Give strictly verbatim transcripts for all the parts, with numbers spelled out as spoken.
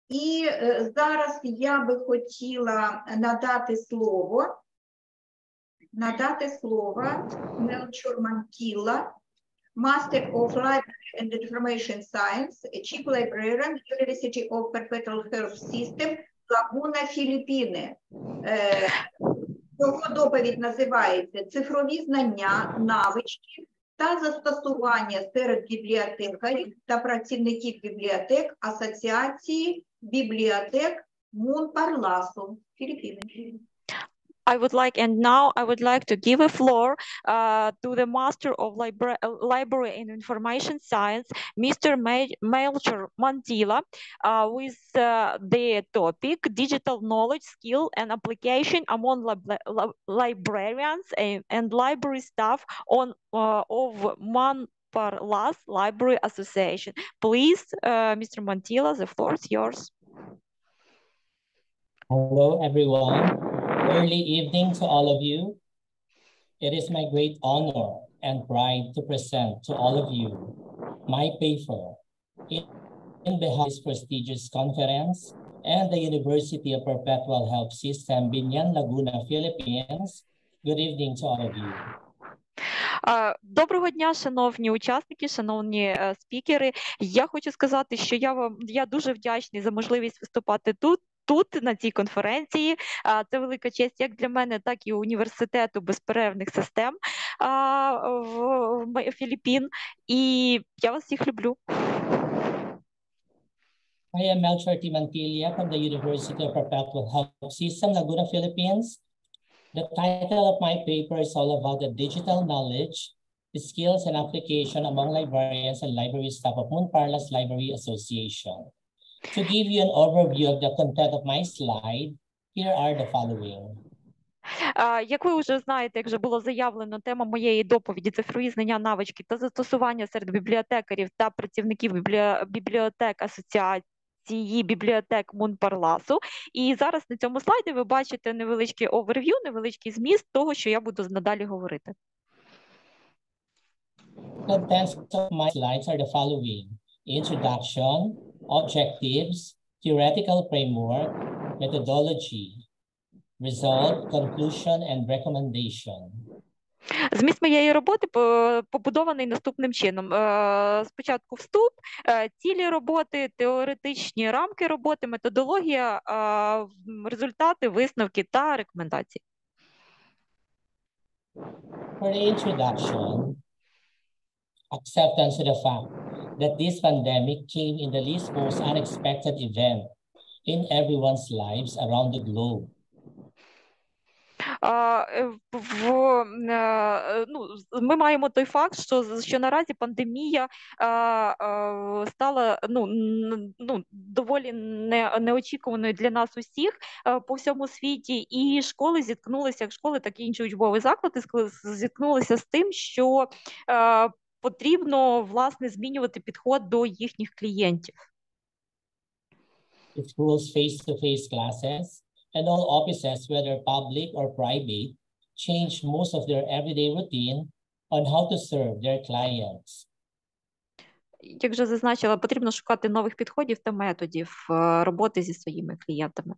І е, зараз я би хотіла надати слово, надати слово Melchior Mantilla, Master of Library and Information Science, Chief Librarian, University of Perpetual Health System, Лагуна, Філіппіни. Е, Його доповідь називається «Цифрові знання, навички та застосування серед бібліотекарів та працівників бібліотек Асоціації бібліотек Мун-Парласу, Філіппіни». I would like, and now I would like to give a floor uh, to the Master of Libra Library and Information Science, Mister Melchior Mantilla, uh, with uh, the topic Digital Knowledge, Skill and Application among lib lib Librarians and, and Library Staff on uh, of Mont-Parnasse Library Association. Please, uh, Mister Mantilla, the floor is yours. Hello, everyone. Early evening to all of you. It is my great honor and pride to present to all of you my paper in, in behalf of this prestigious conference and the University of Perpetual Health System, Biñan, Laguna, Philippines. Good evening to all of you. Доброго дня, шановні учасники, шановні спікери. Я хочу сказати, що я вам я дуже вдячний за можливість виступати тут. Тут, на цій конференції, це велика честь як для мене, так і університету безперервних систем в Філіппін. І я вас всіх люблю. I am Melchior T. Mantilla from the University of Perpetual Health System, Laguna, Philippines. The title of my paper is all about the digital knowledge, the skills and application among librarians and library staff of Mont-Parnasse Library Association. To give you an overview of the content of my slide, here are the following. Як ви вже знаєте, як вже було заявлено, тема моєї доповіді – цифрові знання, навички та застосування серед бібліотекарів та працівників бібліотек Асоціації бібліотек Мун-Парласу. І зараз на цьому слайді ви бачите невеличкий оверв'ю, невеличкий зміст того, що я буду надалі говорити. Contents of my slides are the following. Introduction, objectives, theoretical framework, methodology, result, conclusion, and recommendation. Зміст моєї роботи побудований наступним чином. Спочатку вступ, цілі роботи, теоретичні рамки роботи, методологія, результати, висновки та рекомендації. For the introduction, acceptance of the fact that this pandemic came in the least most unexpected event in everyone's lives around the globe. Uh, в, uh, ну, ми маємо той факт, що, що наразі пандемія uh, uh, стала ну, ну, доволі не, неочікуваною для нас усіх uh, по всьому світі, і школи зіткнулися, як школи, так і інші учбові заклади зіткнулися з тим, що uh, потрібно, власне, змінювати підход до їхніх клієнтів. Schools face-to-face classes and all offices, whether public or private, change most of their everyday routine on how to serve their clients. Як вже зазначила, потрібно шукати нових підходів та методів роботи зі своїми клієнтами.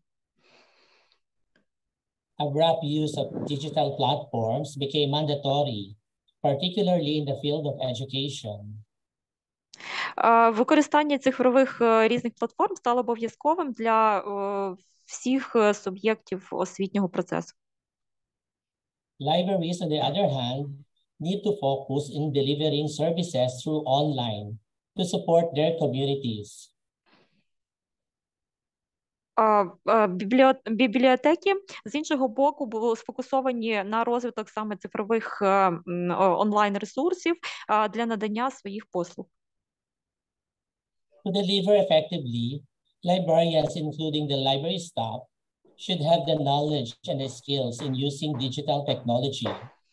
Abrupt use of digital platforms became mandatory, particularly in the field of education. Використання цифрових різних платформ стало обов'язковим для всіх суб'єктів освітнього процесу. Libraries, on the other hand, need to focus in delivering services through online to support their communities. Бібліотеки, з іншого боку, були сфокусовані на розвиток саме цифрових онлайн-ресурсів для надання своїх послуг. To deliver effectively, librarians, including the library staff, should have the knowledge and the skills in using digital technology.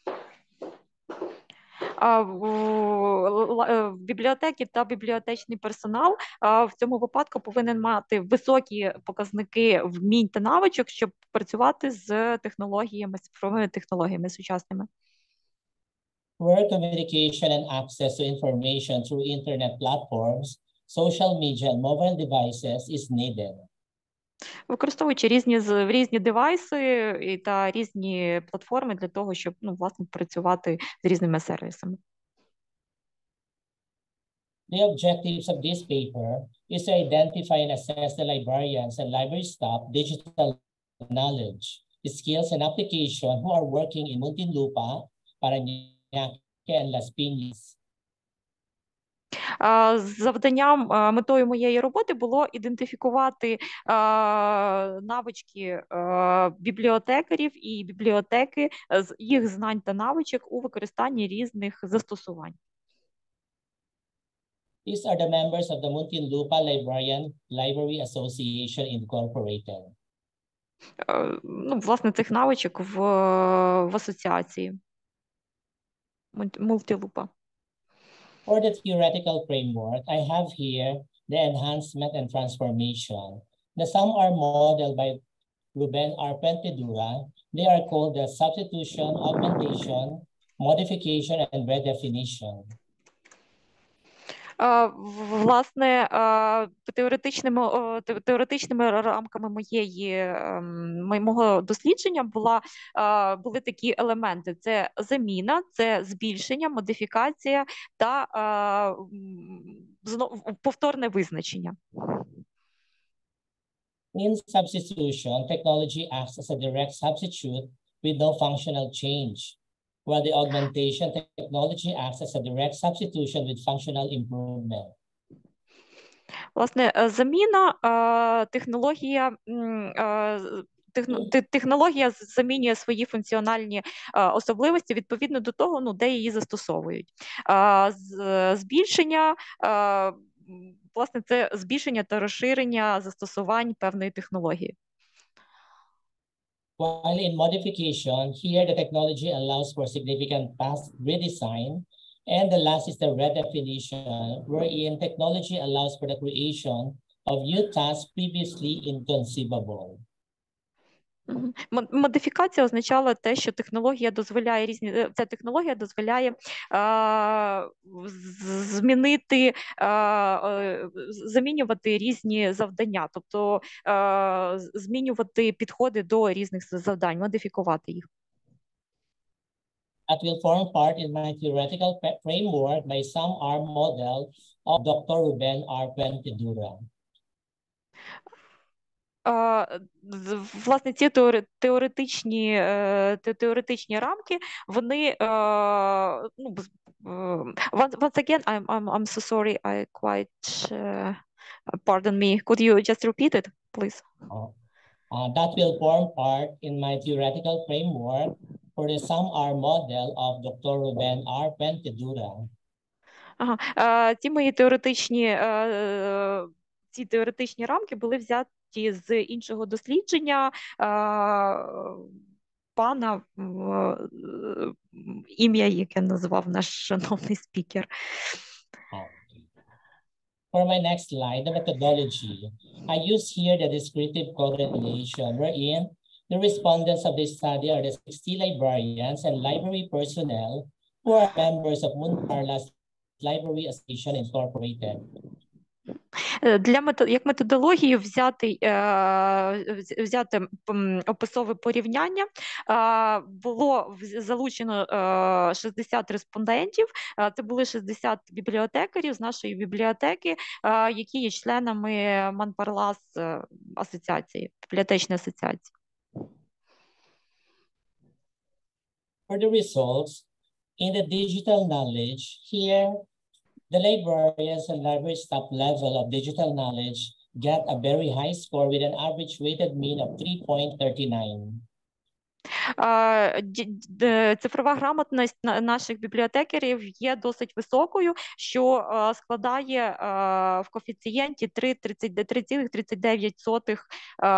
Бібліотеки та бібліотечний персонал в цьому випадку повинен мати високі показники вмінь та навичок, щоб працювати з технологіями, цифровими технологіями сучасними. Where communication and access to information through internet platforms social media and mobile devices is needed. Використовуючи різні з- різні девайси і та різні платформи для того, щоб ну, власне працювати з різними сервісами. The objectives of this paper is to identify and assess the librarians and library staff digital knowledge, skills, and application who are working in Muntinlupa, Parañaque, and Las Piñas. А, Завданням, а, метою моєї роботи було ідентифікувати а, навички а, бібліотекарів і бібліотеки з їх знань та навичок у використанні різних застосувань. These are the members of the Muntinlupa Librarian Library Association Incorporated. Е, Ну, власне, цих навичок в, в асоціації Мульт- Мультилупа. For the theoretical framework, I have here the enhancement and transformation. The some are modeled by Ruben R. Pentedura. They are called the substitution, augmentation, modification, and redefinition. Е, в- Власне, е, теоретичними, о, те- теоретичними рамками моєї, ем, мо- мого дослідження була, е, були такі елементи: це заміна, це збільшення, модифікація та е, м, знов- повторне визначення. In substitution, technology acts as a direct substitute with no functional change, while the augmentation technology acts as a direct substitution with functional improvement. Власне, е, заміна, е, технологія, м, е, з- техно- те- технологія з- замінює свої функціональні е, особливості відповідно до того, ну, де її застосовують. Е, з- Збільшення, е, м, власне, це збільшення та розширення застосувань певної технології. While in modification, here the technology allows for significant task redesign, and the last is the redefinition, wherein technology allows for the creation of new tasks previously inconceivable. Мгм. Мо- Модифікація означала те, що технологія дозволяє різні е, ця технологія дозволяє а, з- змінити, а, е, з- замінювати різні завдання, тобто а, з- змінювати підходи до різних завдань, модифікувати їх. That will form part in my theoretical fa- framework by some R model of Doctor Ruben R. Pentedura. А, з- Власне, ці теоре- теоретичні, е, те- теоретичні рамки, вони, е, ну, бз- е, once, once again, I'm, I'm, I'm so sorry, I quite, uh, pardon me, could you just repeat it, please? Uh, uh, that will form part in my theoretical framework for the some R model of Doctor Ruben R. Pentedura. Ага. Е, Ці мої теоретичні, е, е, ці теоретичні рамки були взяті з іншого дослідження е, пана, е, ім'я, яке назвав наш шановний спікер. Uh, For my next slide, the methodology. I use here the descriptive correlation, wherein the respondents of this study are the sixty librarians and library personnel who are members of Munparlas Library Association Incorporated. Е, Для мето- як методологію взяти, е, вз- взяти м, описове порівняння, е, було вз- залучено е, шістдесят респондентів. Е, Це були шістдесят бібліотекарів з нашої бібліотеки, е, які є членами Манпарлас е, асоціації, бібліотечної асоціації. For the results, in the digital knowledge, here, the librarians and library staff level of digital knowledge get a very high score with an average weighted mean of three point three nine. Е, ді- д- Цифрова грамотність на- наших бібліотекарів є досить високою, що е, складає е, в коефіцієнті три цілих тридцять дев'ять сотих, е,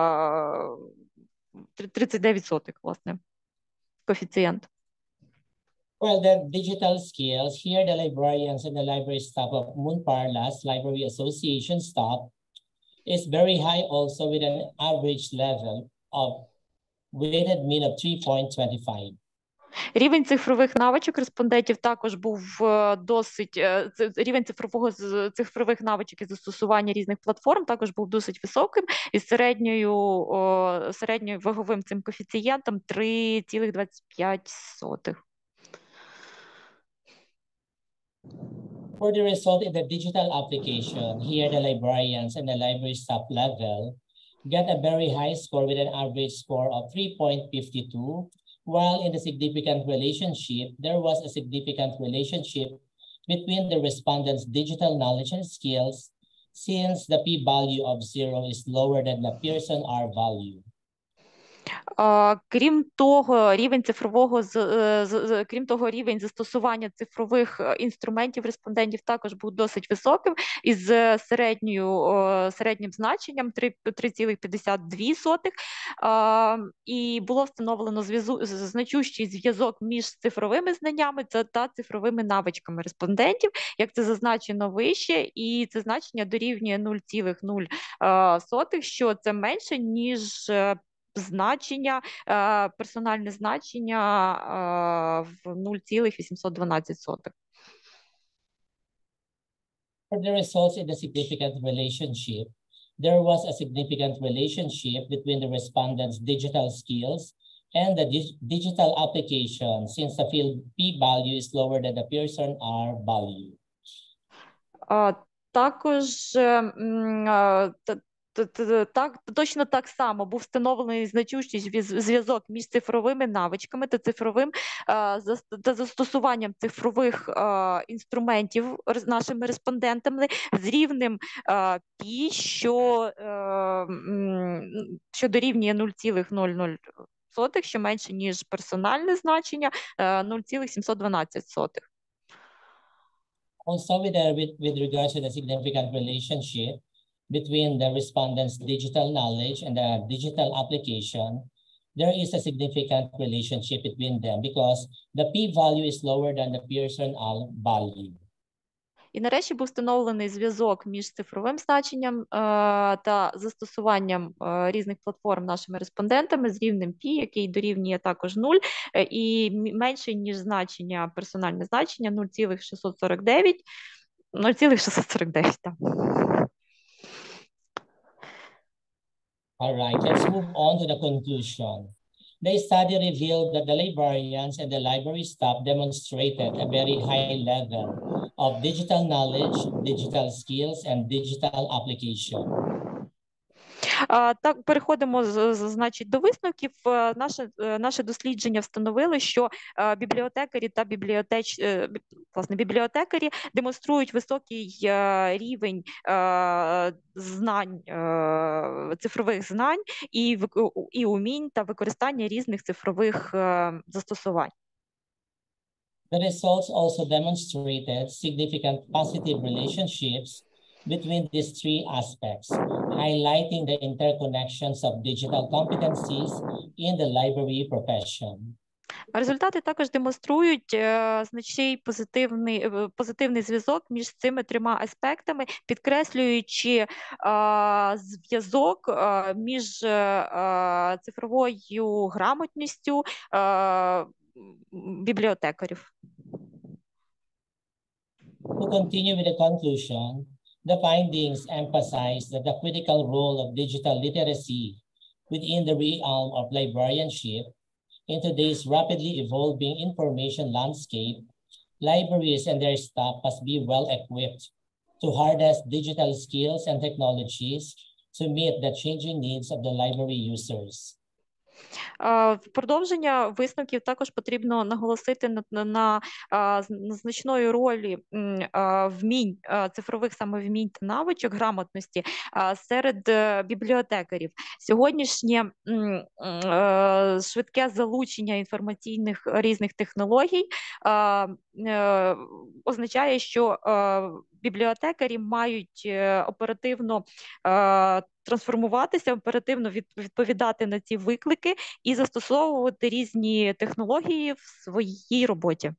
три- тридцять дев'ять сотих, власне, коефіцієнт. Well, the digital skills, here the librarians and the library staff of Munparlas Library Association staff is very high also with an average level of weighted mean of three point two five. Рівень цифрових навичок респондентів також був досить, рівень цифрового цифрових навичок і застосування різних платформ також був досить високим, із середньою, середньою ваговим цим коефіцієнтом три цілих двадцять п'ять сотих. For the result in the digital application, here the librarians and the library staff level get a very high score with an average score of three point five two, while in the significant relationship, there was a significant relationship between the respondents' digital knowledge and skills, since the p-value of zero is lower than the Pearson R value. Крім того, рівень цифрового крім того, рівень застосування цифрових інструментів респондентів також був досить високим, із середньою середнім значенням три цілих п'ятдесят дві сотих, і було встановлено зв'язок, значущий зв'язок між цифровими знаннями та цифровими навичками респондентів, як це зазначено вище, і це значення дорівнює нуль цілих нуль сотих, що це менше ніж значення, персональне значення в нуль цілих вісімсот дванадцять сотих. For the results in the significant relationship, there was a significant relationship between the respondents' digital skills and the dig digital application, since the field p-value is lower than the Pearson R value. Uh, також uh, Так, точно так само був встановлений значущий зв'язок між цифровими навичками та цифровим та застосуванням цифрових інструментів з нашими респондентами з рівнем пі, що, що дорівнює нуль цілих нуль нуль сотих, що менше ніж персональне значення нуль цілих сімсот дванадцять сотих. Also, with, the, with, with regards to the significant relationship between the respondents' digital knowledge and the digital application, there is a significant relationship between them because the p-value is lower than the Pearson R value. І нарешті був встановлений зв'язок між цифровим значенням е, та застосуванням е, різних платформ нашими респондентами з рівнем пі, який дорівнює також нуль, е, і менше, ніж значення, персональне значення нуль цілих шістсот сорок дев'ять. нуль цілих шістсот сорок дев'ять, так. All right, let's move on to the conclusion. The study revealed that the librarians and the library staff demonstrated a very high level of digital knowledge, digital skills, and digital application. Так, переходимо значить, до висновків. Наше, наше дослідження встановило, що бібліотекарі та бібліотеч, власне, бібліотекарі демонструють високий рівень знань, цифрових знань і, і умінь та використання різних цифрових застосувань. The results also demonstrated significant positive relationships between these three aspects, highlighting the interconnections of digital competencies in the library profession. Результати також демонструють е, значний позитивний, позитивний зв'язок між цими трьома аспектами, підкреслюючи е, зв'язок е, між е, цифровою грамотністю е, бібліотекарів. To continue with the conclusion, the findings emphasize that the critical role of digital literacy within the realm of librarianship in today's rapidly evolving information landscape, libraries and their staff must be well equipped to harness digital skills and technologies to meet the changing needs of the library users. В продовження висновків також потрібно наголосити на, на, на, на значної ролі вмінь, цифрових самовмінь та навичок грамотності серед бібліотекарів. Сьогоднішнє швидке залучення інформаційних різних технологій означає, що бібліотекарі мають оперативно трансформуватися, оперативно відповідати на ці виклики і застосовувати різні технології в своїй роботі.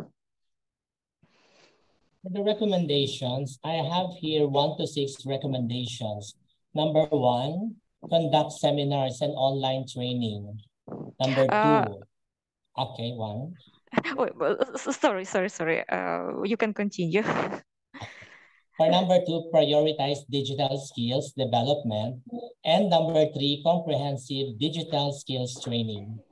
For the recommendations, I have here one to six recommendations. Number one, conduct seminars and online training. Number two, Okay, one. Oh, sorry, sorry, sorry. Uh, you can continue. For number two, prioritize digital skills development. And number three, comprehensive digital skills training.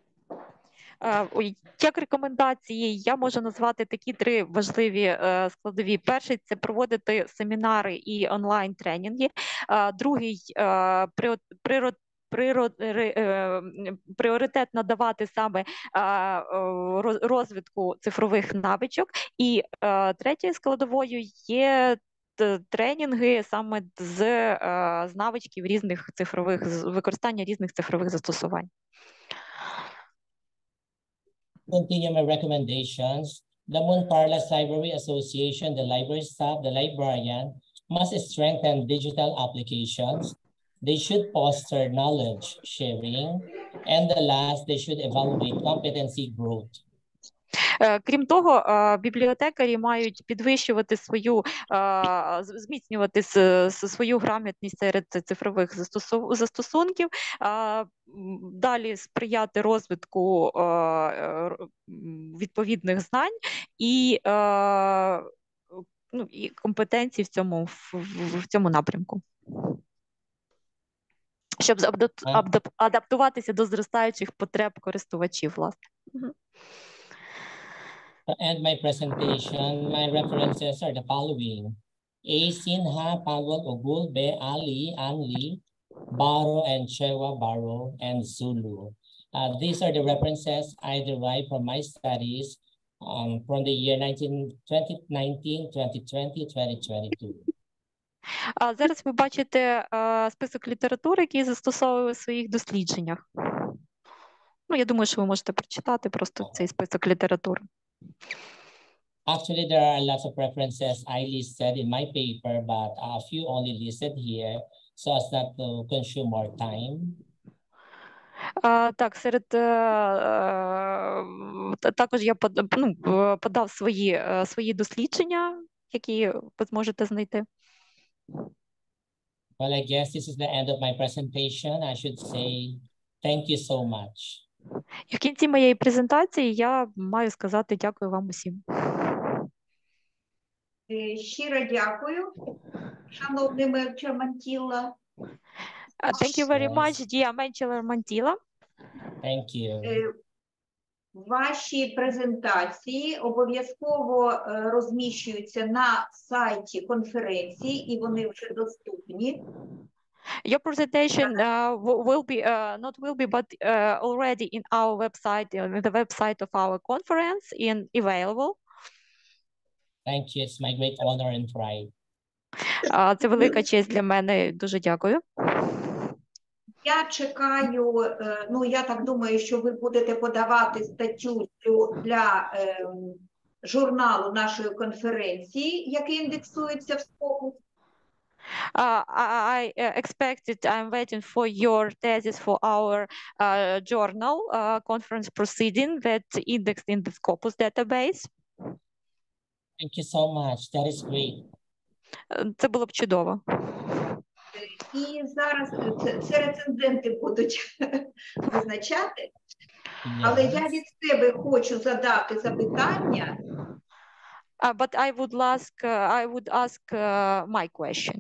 Як рекомендації я можу назвати такі три важливі складові. Перший – це проводити семінари і онлайн-тренінги. Другий – пріоритет надавати саме розвитку цифрових навичок. І третьою складовою є тренінги саме з, з навичків різних цифрових, з використання різних цифрових застосувань. Continue my recommendations. The Moon Parlas Library Association, the library staff, the librarian must strengthen digital applications. They should foster knowledge sharing. And the last, they should evaluate competency growth. Крім того, бібліотекарі мають підвищувати свою, зміцнювати свою грамотність серед цифрових застосунків, далі сприяти розвитку відповідних знань і, ну, і компетенцій в цьому, в цьому напрямку, щоб адаптуватися до зростаючих потреб користувачів, власне. To end my presentation, my references are the following. A. Sinha, Pawag, Ogul, Be, Ali, Anli, Baro, and Chewa, Baro, and Zulu. Uh, these are the references I derived from my studies um, from the year twenty nineteen, twenty twenty, twenty twenty-two. А зараз ви бачите список літератури, який застосовує в своїх дослідженнях. Ну, я думаю, що ви можете прочитати просто цей список літератури. Actually, there are lots of references I listed in my paper, but a few only listed here so as not to consume more time. А, так, серед також я подав, ну, подав свої, свої дослідження, які ви зможете знайти. Well, I guess this is the end of my presentation. I should say thank you so much. І в кінці моєї презентації я маю сказати дякую вам усім. Щиро дякую, шановний Мелчор Мантілла. Thank you very much, dear Melchior Mantilla. Thank you. Ваші презентації обов'язково розміщуються на сайті конференції, і вони вже доступні. Your presentation uh, will be, uh, not will be, but uh, already in our website, uh, the website of our conference, in available. Thank you. It's my great honor and pride. Uh, це велика честь для мене. Дуже дякую. Я чекаю, ну, я так думаю, що ви будете подавати статтю для е, журналу нашої конференції, який індексується в Scopus. Uh, I expected, I'm waiting for your thesis for our uh, journal uh, conference proceeding that indexed in the Scopus database. Thank you so much. That is great. Це було б чудово. І зараз це, це рецензенти будуть визначати. Але я від себе хочу задати запитання. Uh, but I would ask, uh, I would ask uh, my question.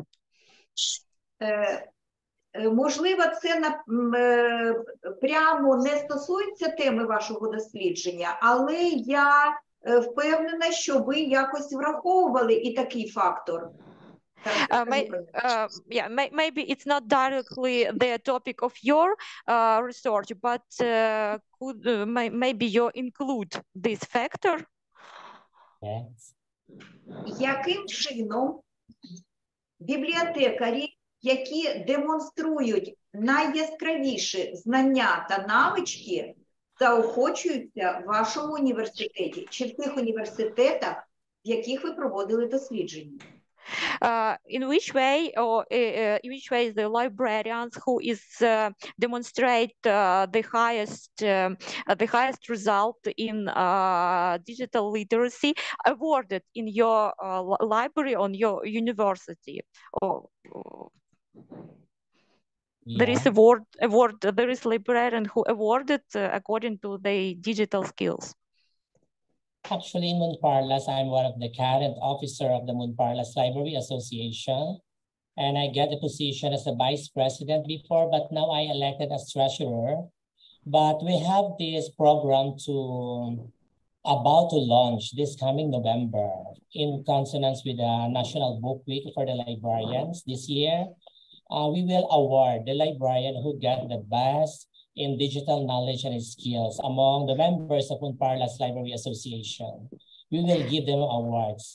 Е, можливо, це на, е, прямо не стосується теми вашого дослідження, але я е, впевнена, що ви якось враховували і такий фактор. Uh, may, uh, yeah, may, maybe it's not directly the topic of your uh, research, but uh, could uh, may, maybe you include this factor? Yes. Яким чином бібліотекарі, які демонструють найяскравіші знання та навички, заохочуються в вашому університеті чи в тих університетах, в яких ви проводили дослідження? Uh, in which way, or uh, in which way the librarians who is uh, demonstrate uh, the highest uh, the highest result in uh, digital literacy awarded in your uh, li- library on your university? Or, or... There is Yeah. award, award, there is librarian who awarded uh, according to their digital skills. Actually, in Moonparlas, I'm one of the current officer of the Moonparlas Library Association. And I get the position as the vice president before, but now I elected as treasurer. But we have this program to about to launch this coming November in consonance with the National Book Week for the librarians this year. Uh, we will award the librarian who got the best in digital knowledge and skills among the members of Moonparlas Library Association. We will give them awards.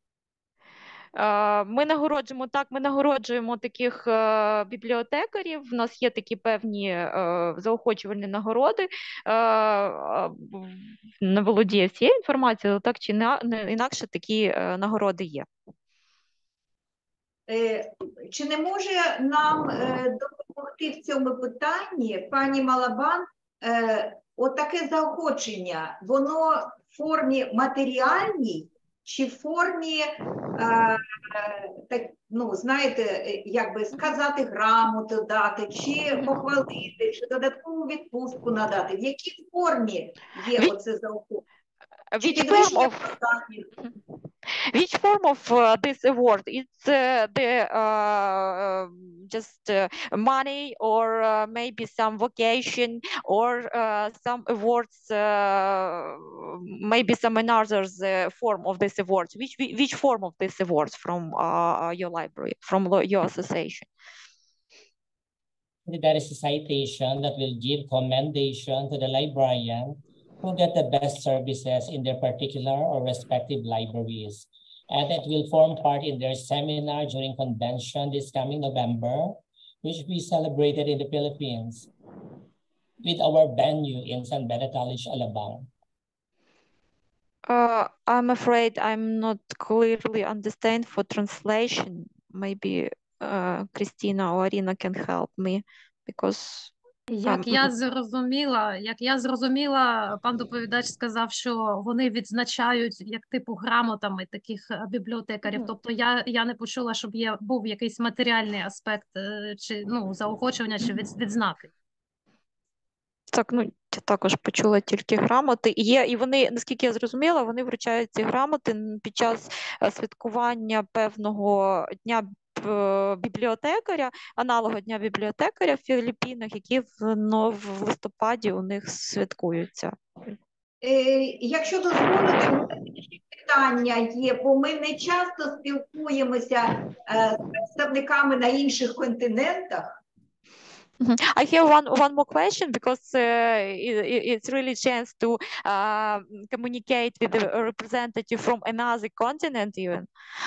Ми нагороджуємо, так, ми нагороджуємо таких е, бібліотекарів, в нас є такі певні е, заохочувальні нагороди, е, е, не володіє всією інформацією, так чи не, не інакше такі е, нагороди є. Е, чи не може нам е, допомогти в цьому питанні, пані Малабан, е, отаке заохочення, воно в формі матеріальній, чи в формі, е, так, ну, знаєте, як би сказати, грамоту дати, чи похвалити, чи додаткову відпустку надати? В якій формі є Which, оце заохочення? Чи which form підвищення of, посади? which form of uh, this award? It's uh, the uh, just uh, money, or uh, maybe some vocation, or uh, some awards, uh, maybe some another uh, form of this awards. Which which form of this awards from uh, your library, from your association? There is a citation that will give commendation to the librarian who get the best services in their particular or respective libraries. And it will form part in their seminar during convention this coming November, which we celebrated in the Philippines with our venue in San Benitalish, Alabang. Uh, I'm afraid I'm not clearly understand for translation. Maybe uh, Christina or Arina can help me, because Як я зрозуміла, як я зрозуміла, пан доповідач сказав, що вони відзначають як типу грамотами таких бібліотекарів. Мгм. Тобто я, я не почула, щоб є був якийсь матеріальний аспект чи ну заохочування чи від, відзнаки. Так, ну я також почула тільки грамоти. І є, і вони, наскільки я зрозуміла, вони вручають ці грамоти н- під час е, святкування певного дня е, бібліотекаря, аналогу дня бібліотекаря в Філіппінах, які в, ну, в листопаді у них святкуються. Е, Якщо дозволите, у мене ще питання є, бо ми не часто спілкуємося е, з представниками на інших континентах. Mhm. I have one one more question, because uh, it, it- it's really chance to uh, communicate with a representative from another continent even.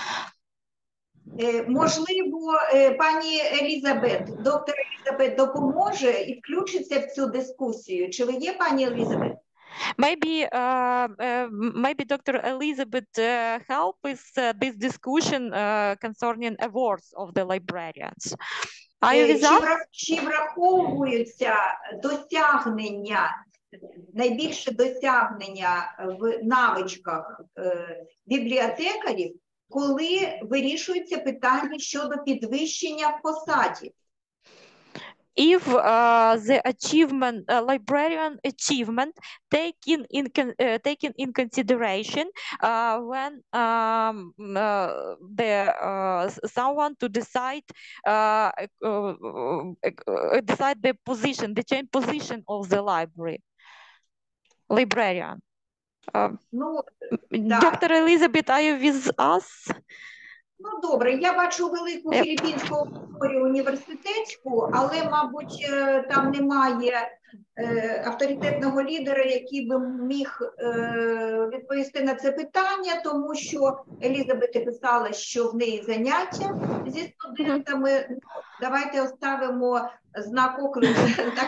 Е, Можливо, е, пані Елізабет, доктор Елізабет допоможе і включиться в цю дискусію. Чи ви є, пані Елізабет? Maybe uh, uh, maybe Doctor Elizabeth uh, help with uh, this discussion uh, concerning awards of the librarians. Are you Е, with Чи, us? вра- чи враховуються досягнення, найбільше досягнення в навичках е, бібліотекарів, коли вирішується питання щодо підвищення в посаді? If uh, the achievement, uh, librarian achievement taken in con- uh, taken in consideration uh, when um, uh, the uh, s- someone to decide uh, uh, uh, decide the position, the change position of the library librarian. Uh, Ну, так. Doctor Elizabeth, are you with us? Ну, добре, я бачу велику Е. філіппінську аудиторію університетську, але, мабуть, е, там немає е, авторитетного лідера, який би міг е, відповісти на це питання, тому що Елізабет писала, що в неї заняття зі студентами. Ну, давайте оставимо знак оклику.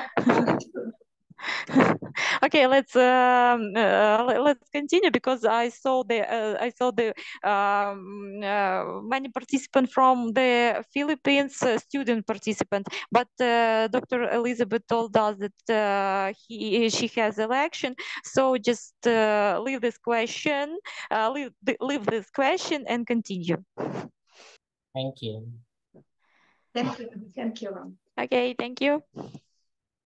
Okay, let's um, uh, le- let's continue, because I saw the uh, I saw the um, uh, many participants from the Philippines, uh, student participant, but uh, Doctor Elizabeth told us that uh, he she has election, so just uh, leave this question, uh, leave the, leave this question and continue. Thank you. Thank you. Thank you. Okay, thank you.